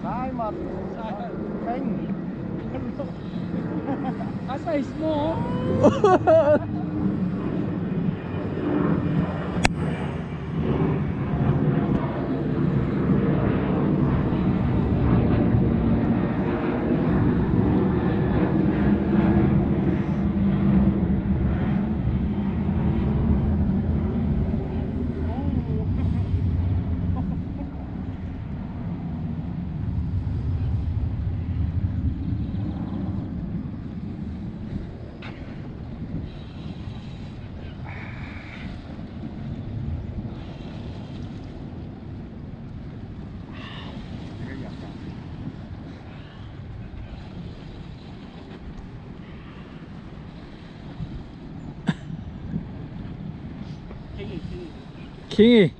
Simon. King. I say small. Kingy.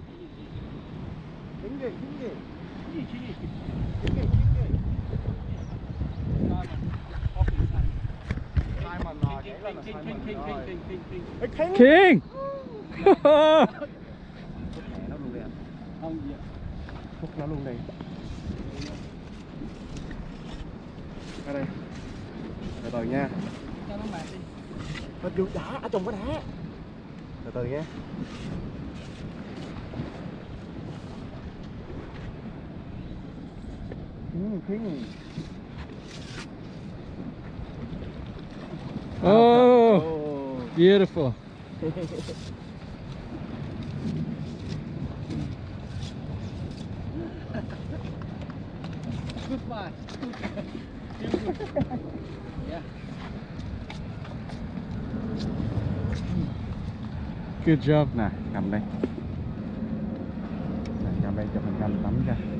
King. Phúc nó luôn đây. Ra đây. Từ từ nha. Cho nó mệt đi. Hết vô đá, ở trong có đá. Từ từ nha. King. Oh, beautiful. Good fly. Yeah. Good job. Nè, cầm đây. Cầm đây cho mình cầm tắm cho.